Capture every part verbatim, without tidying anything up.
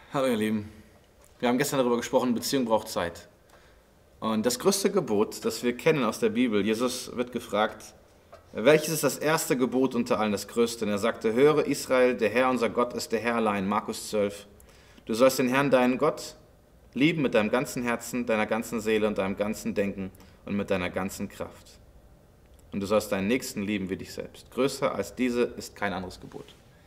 Hallo ihr Lieben, wir haben gestern darüber gesprochen, Beziehung braucht Zeit. Und das größte Gebot, das wir kennen aus der Bibel, Jesus wird gefragt, welches ist das erste Gebot unter allen, das größte? Und er sagte, höre Israel, der Herr unser Gott ist der Herr allein, Markus zwölf. Du sollst den Herrn, deinen Gott, lieben mit deinem ganzen Herzen, deiner ganzen Seele und deinem ganzen Denken und mit deiner ganzen Kraft. Und du sollst deinen Nächsten lieben wie dich selbst. Größer als diese ist kein anderes Gebot.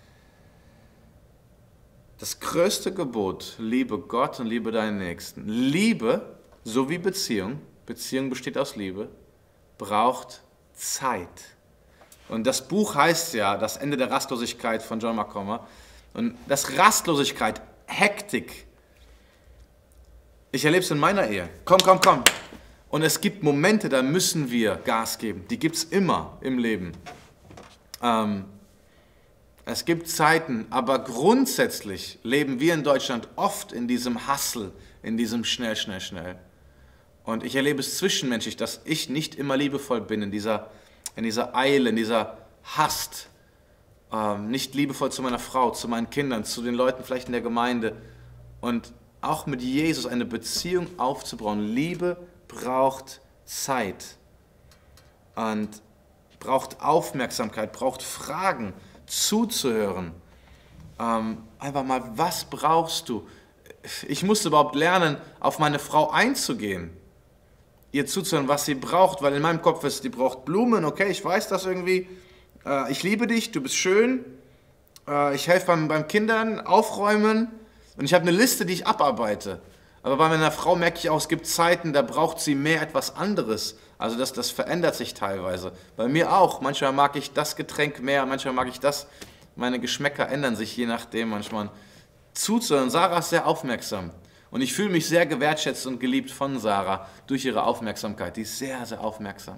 Das größte Gebot, liebe Gott und liebe deinen Nächsten. Liebe, so wie Beziehung, Beziehung besteht aus Liebe, braucht Zeit. Und das Buch heißt ja, das Ende der Rastlosigkeit von John McComber. Und das Rastlosigkeit, Hektik. Ich erlebe es in meiner Ehe. Komm, komm, komm. Und es gibt Momente, da müssen wir Gas geben. Die gibt es immer im Leben. Ähm, Es gibt Zeiten, aber grundsätzlich leben wir in Deutschland oft in diesem Hustle, in diesem schnell, schnell, schnell. Und ich erlebe es zwischenmenschlich, dass ich nicht immer liebevoll bin in dieser, in dieser Eile, in dieser Hast. Ähm, nicht liebevoll zu meiner Frau, zu meinen Kindern, zu den Leuten vielleicht in der Gemeinde. Und auch mit Jesus eine Beziehung aufzubauen. Liebe braucht Zeit und braucht Aufmerksamkeit, braucht Fragen. Zuzuhören. Ähm, einfach mal, was brauchst du? Ich musste überhaupt lernen, auf meine Frau einzugehen. Ihr zuzuhören, was sie braucht, weil in meinem Kopf ist, die braucht Blumen, okay, ich weiß das irgendwie. Äh, ich liebe dich, du bist schön. Äh, ich helfe beim, beim Kindern aufräumen und ich habe eine Liste, die ich abarbeite. Aber bei meiner Frau merke ich auch, es gibt Zeiten, da braucht sie mehr etwas anderes. Also das, das verändert sich teilweise. Bei mir auch. Manchmal mag ich das Getränk mehr, manchmal mag ich das. Meine Geschmäcker ändern sich je nachdem manchmal. Zuzuhören. Sarah ist sehr aufmerksam. Und ich fühle mich sehr gewertschätzt und geliebt von Sarah durch ihre Aufmerksamkeit. Die ist sehr, sehr aufmerksam.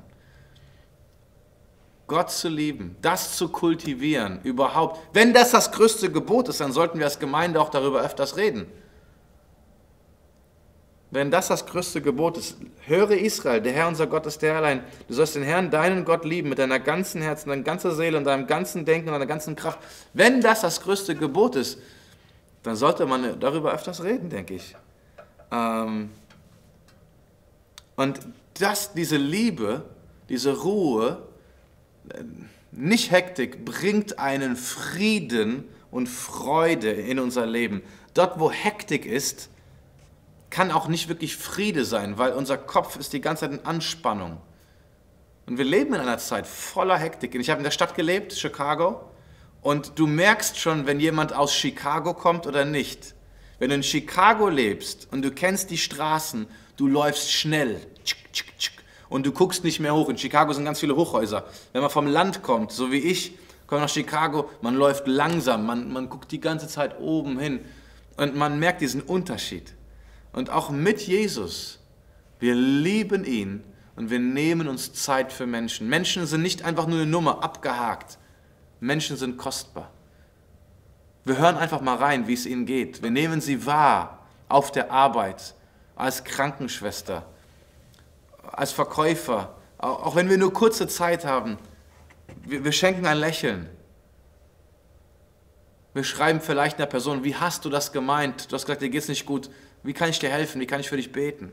Gott zu lieben, das zu kultivieren, überhaupt. Wenn das das größte Gebot ist, dann sollten wir als Gemeinde auch darüber öfters reden. Wenn das das größte Gebot ist, höre Israel, der Herr unser Gott ist der allein. Du sollst den Herrn, deinen Gott lieben, mit deiner ganzen Herzen, deiner ganzen Seele und deinem ganzen Denken und deiner ganzen Kraft. Wenn das das größte Gebot ist, dann sollte man darüber öfters reden, denke ich. Ähm und das, diese Liebe, diese Ruhe, nicht Hektik, bringt einen Frieden und Freude in unser Leben. Dort, wo Hektik ist, kann auch nicht wirklich Friede sein, weil unser Kopf ist die ganze Zeit in Anspannung. Und wir leben in einer Zeit voller Hektik. Ich habe in der Stadt gelebt, Chicago, und du merkst schon, wenn jemand aus Chicago kommt oder nicht. Wenn du in Chicago lebst und du kennst die Straßen, du läufst schnell und du guckst nicht mehr hoch. In Chicago sind ganz viele Hochhäuser. Wenn man vom Land kommt, so wie ich, komme nach Chicago, man läuft langsam, man, man guckt die ganze Zeit oben hin und man merkt diesen Unterschied. Und auch mit Jesus, wir lieben ihn und wir nehmen uns Zeit für Menschen. Menschen sind nicht einfach nur eine Nummer, abgehakt. Menschen sind kostbar. Wir hören einfach mal rein, wie es ihnen geht. Wir nehmen sie wahr auf der Arbeit, als Krankenschwester, als Verkäufer. Auch wenn wir nur kurze Zeit haben, wir, wir schenken ein Lächeln. Wir schreiben vielleicht einer Person, wie hast du das gemeint? Du hast gesagt, dir geht es nicht gut. Wie kann ich dir helfen? Wie kann ich für dich beten?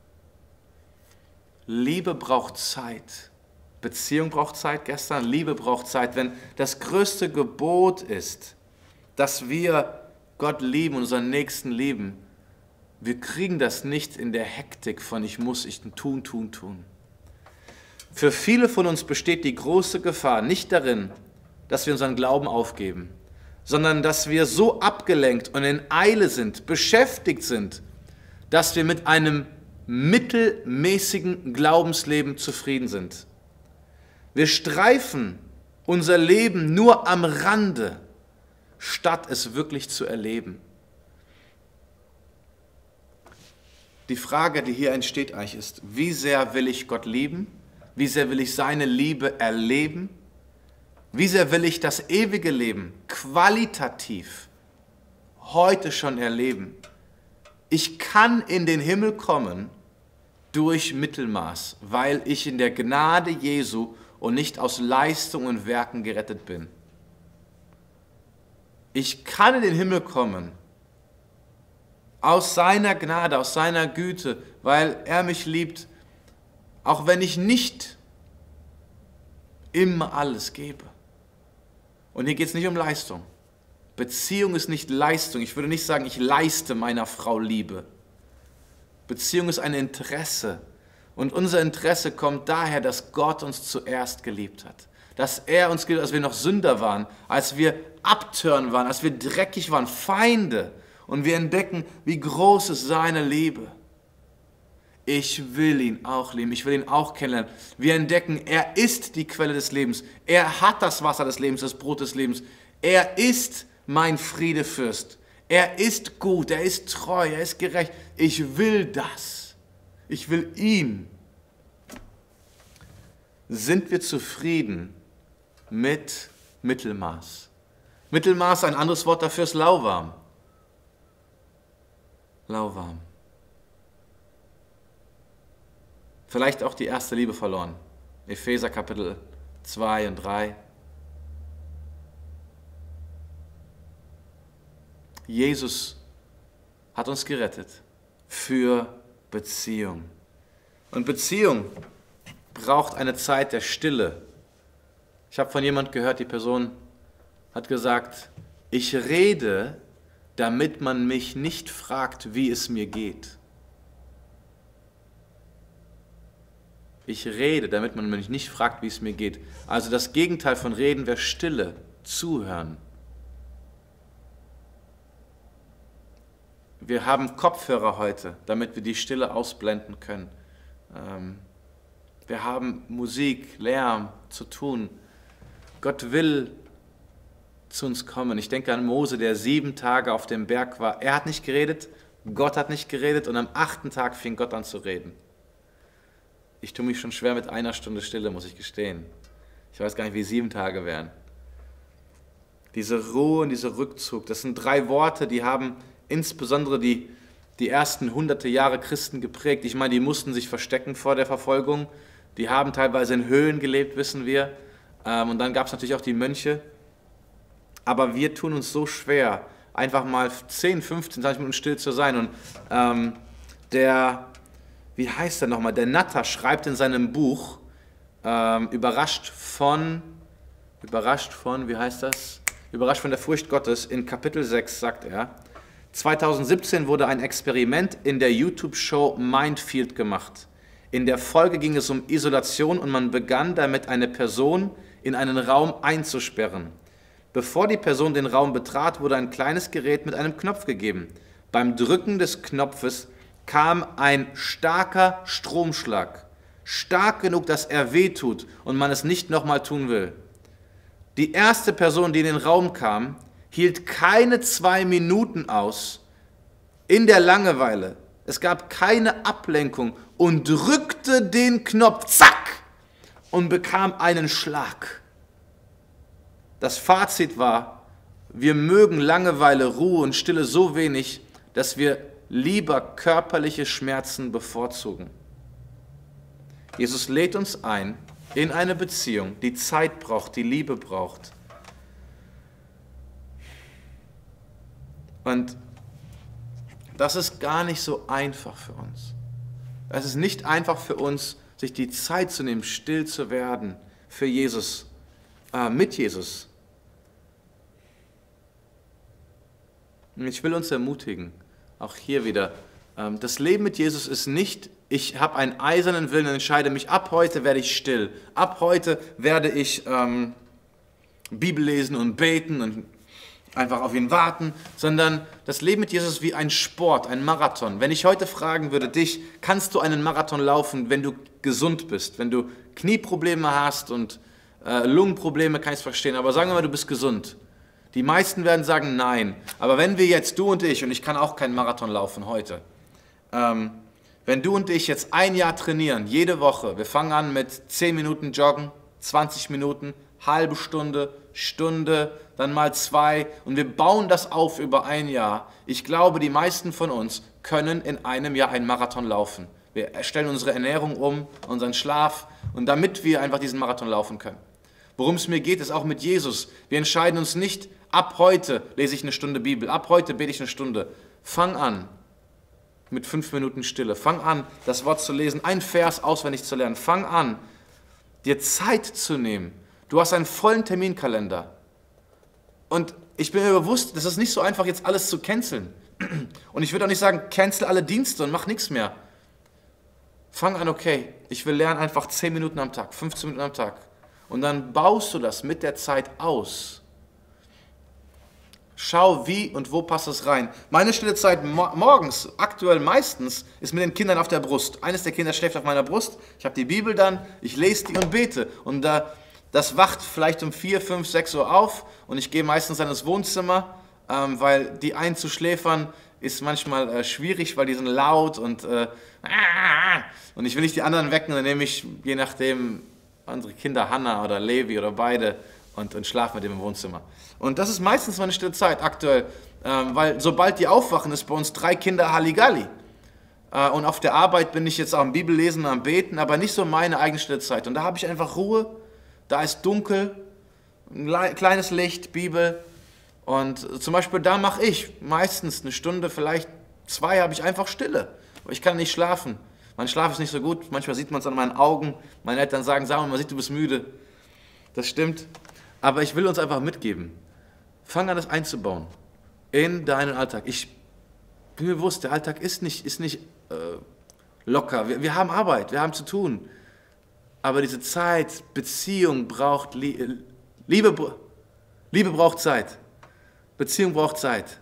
Liebe braucht Zeit. Beziehung braucht Zeit gestern. Liebe braucht Zeit. Wenn das größte Gebot ist, dass wir Gott lieben und unseren Nächsten lieben, wir kriegen das nicht in der Hektik von ich muss, ich tun, tun, tun. Für viele von uns besteht die große Gefahr nicht darin, dass wir unseren Glauben aufgeben, sondern dass wir so abgelenkt und in Eile sind, beschäftigt sind, dass wir mit einem mittelmäßigen Glaubensleben zufrieden sind. Wir streifen unser Leben nur am Rande, statt es wirklich zu erleben. Die Frage, die hier entsteht eigentlich ist, wie sehr will ich Gott lieben? Wie sehr will ich seine Liebe erleben? Wie sehr will ich das ewige Leben qualitativ heute schon erleben? Ich kann in den Himmel kommen durch Mittelmaß, weil ich in der Gnade Jesu und nicht aus Leistung und Werken gerettet bin. Ich kann in den Himmel kommen Aus seiner Gnade, aus seiner Güte, weil er mich liebt, auch wenn ich nicht immer alles gebe. Und hier geht es nicht um Leistung. Beziehung ist nicht Leistung. Ich würde nicht sagen, ich leiste meiner Frau Liebe. Beziehung ist ein Interesse. Und unser Interesse kommt daher, dass Gott uns zuerst geliebt hat. Dass er uns geliebt hat, als wir noch Sünder waren, als wir Abtören waren, als wir dreckig waren, Feinde. Und wir entdecken, wie groß ist seine Liebe. Ich will ihn auch lieben, ich will ihn auch kennenlernen. Wir entdecken, er ist die Quelle des Lebens. Er hat das Wasser des Lebens, das Brot des Lebens. Er ist mein Friedefürst. Er ist gut, er ist treu, er ist gerecht. Ich will das. Ich will ihn. Sind wir zufrieden mit Mittelmaß? Mittelmaß, ein anderes Wort dafür ist lauwarm. Lauwarm. Vielleicht auch die erste Liebe verloren. Epheser Kapitel zwei und drei. Jesus hat uns gerettet für Beziehung. Und Beziehung braucht eine Zeit der Stille. Ich habe von jemandem gehört, die Person hat gesagt, ich rede, damit man mich nicht fragt, wie es mir geht. Ich rede, damit man mich nicht fragt, wie es mir geht. Also das Gegenteil von Reden wäre Stille, Zuhören. Wir haben Kopfhörer heute, damit wir die Stille ausblenden können. Wir haben Musik, Lärm zu tun. Gott will zu uns kommen. Ich denke an Mose, der sieben Tage auf dem Berg war. Er hat nicht geredet, Gott hat nicht geredet und am achten Tag fing Gott an zu reden. Ich tue mich schon schwer mit einer Stunde Stille, muss ich gestehen. Ich weiß gar nicht, wie sieben Tage wären. Diese Ruhe und dieser Rückzug, das sind drei Worte, die haben insbesondere die, die ersten hunderte Jahre Christen geprägt. Ich meine, die mussten sich verstecken vor der Verfolgung. Die haben teilweise in Höhlen gelebt, wissen wir. Und dann gab es natürlich auch die Mönche. Aber wir tun uns so schwer, einfach mal zehn, fünfzehn, zwanzig Minuten still zu sein. Und ähm, der... Wie heißt er nochmal? Der Natter schreibt in seinem Buch, ähm, überrascht von, überrascht von, wie heißt das? Überrascht von der Furcht Gottes, in Kapitel sechs sagt er, zweitausendsiebzehn wurde ein Experiment in der YouTube-Show Mindfield gemacht. In der Folge ging es um Isolation und man begann damit, eine Person in einen Raum einzusperren. Bevor die Person den Raum betrat, wurde ein kleines Gerät mit einem Knopf gegeben. Beim Drücken des Knopfes kam ein starker Stromschlag, stark genug, dass er wehtut und man es nicht nochmal tun will. Die erste Person, die in den Raum kam, hielt keine zwei Minuten aus in der Langeweile. Es gab keine Ablenkung und drückte den Knopf, zack, und bekam einen Schlag. Das Fazit war, wir mögen Langeweile, Ruhe und Stille so wenig, dass wir lieber körperliche Schmerzen bevorzugen. Jesus lädt uns ein in eine Beziehung, die Zeit braucht, die Liebe braucht. Und das ist gar nicht so einfach für uns. Es ist nicht einfach für uns, sich die Zeit zu nehmen, still zu werden für Jesus, äh, mit Jesus. Und ich will uns ermutigen, auch hier wieder, das Leben mit Jesus ist nicht, ich habe einen eisernen Willen und entscheide mich, ab heute werde ich still, ab heute werde ich ähm, Bibel lesen und beten und einfach auf ihn warten, sondern das Leben mit Jesus ist wie ein Sport, ein Marathon. Wenn ich heute fragen würde, dich, kannst du einen Marathon laufen, wenn du gesund bist, wenn du Knieprobleme hast und äh, Lungenprobleme, kann ich es verstehen, aber sagen wir mal, du bist gesund. Die meisten werden sagen, nein. Aber wenn wir jetzt, du und ich, und ich kann auch keinen Marathon laufen heute, ähm, wenn du und ich jetzt ein Jahr trainieren, jede Woche, wir fangen an mit zehn Minuten Joggen, zwanzig Minuten, halbe Stunde, Stunde, dann mal zwei und wir bauen das auf über ein Jahr. Ich glaube, die meisten von uns können in einem Jahr einen Marathon laufen. Wir stellen unsere Ernährung um, unseren Schlaf und damit wir einfach diesen Marathon laufen können. Worum es mir geht, ist auch mit Jesus. Wir entscheiden uns nicht, ab heute lese ich eine Stunde Bibel, ab heute bete ich eine Stunde. Fang an, mit fünf Minuten Stille. Fang an, das Wort zu lesen, einen Vers auswendig zu lernen. Fang an, dir Zeit zu nehmen. Du hast einen vollen Terminkalender. Und ich bin mir bewusst, das ist nicht so einfach, jetzt alles zu canceln. Und ich würde auch nicht sagen, cancel alle Dienste und mach nichts mehr. Fang an, okay, ich will lernen einfach zehn Minuten am Tag, fünfzehn Minuten am Tag. Und dann baust du das mit der Zeit aus. Schau, wie und wo passt es rein. Meine stille Zeit morgens, aktuell meistens, ist mit den Kindern auf der Brust. Eines der Kinder schläft auf meiner Brust, ich habe die Bibel dann, ich lese die und bete. Und da, das wacht vielleicht um vier, fünf, sechs Uhr auf und ich gehe meistens dann ins Wohnzimmer, ähm, weil die einzuschläfern ist manchmal äh, schwierig, weil die sind laut und, äh, und ich will nicht die anderen wecken, dann nehme ich, je nachdem, unsere Kinder, Hannah oder Levi oder beide, und, und schlafe mit dem im Wohnzimmer. Und das ist meistens meine stille Zeit aktuell, ähm, weil sobald die aufwachen, ist bei uns drei Kinder Halligalli. Äh, und auf der Arbeit bin ich jetzt auch am Bibellesen, am Beten, aber nicht so meine eigene stille Zeit. Und da habe ich einfach Ruhe, da ist dunkel, ein kleines Licht, Bibel. Und zum Beispiel da mache ich meistens eine Stunde, vielleicht zwei, habe ich einfach Stille. Aber ich kann nicht schlafen. Mein Schlaf ist nicht so gut, manchmal sieht man es an meinen Augen. Meine Eltern sagen, sag mal, man sieht, du bist müde. Das stimmt. Aber ich will uns einfach mitgeben. Fang an, das einzubauen in deinen Alltag. Ich bin mir bewusst, der Alltag ist nicht, ist nicht äh, locker. Wir, wir haben Arbeit, wir haben zu tun. Aber diese Zeit, Beziehung braucht Liebe. Liebe, Liebe braucht Zeit. Beziehung braucht Zeit.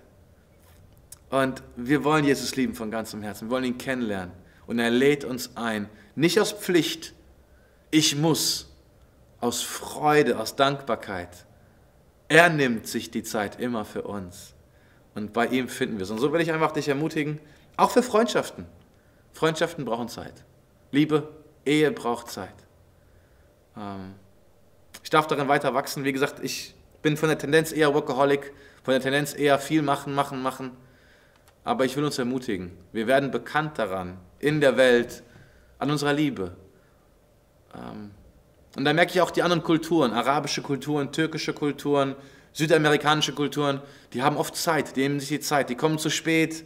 Und wir wollen Jesus lieben von ganzem Herzen. Wir wollen ihn kennenlernen. Und er lädt uns ein. Nicht aus Pflicht. Ich muss. Aus Freude, aus Dankbarkeit. Er nimmt sich die Zeit immer für uns. Und bei ihm finden wir es. Und so will ich einfach dich ermutigen, auch für Freundschaften. Freundschaften brauchen Zeit. Liebe, Ehe braucht Zeit. Ähm, ich darf darin weiter wachsen. Wie gesagt, ich bin von der Tendenz eher Workaholic, von der Tendenz eher viel machen, machen, machen. Aber ich will uns ermutigen. Wir werden bekannt daran, in der Welt, an unserer Liebe. Ähm, Und da merke ich auch die anderen Kulturen, arabische Kulturen, türkische Kulturen, südamerikanische Kulturen, die haben oft Zeit, die nehmen sich die Zeit, die kommen zu spät.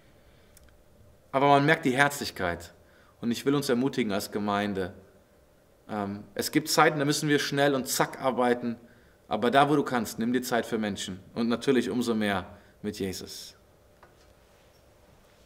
Aber man merkt die Herzlichkeit. Und ich will uns ermutigen als Gemeinde. Ähm, es gibt Zeiten, da müssen wir schnell und zack arbeiten. Aber da, wo du kannst, nimm dir Zeit für Menschen. Und natürlich umso mehr mit Jesus.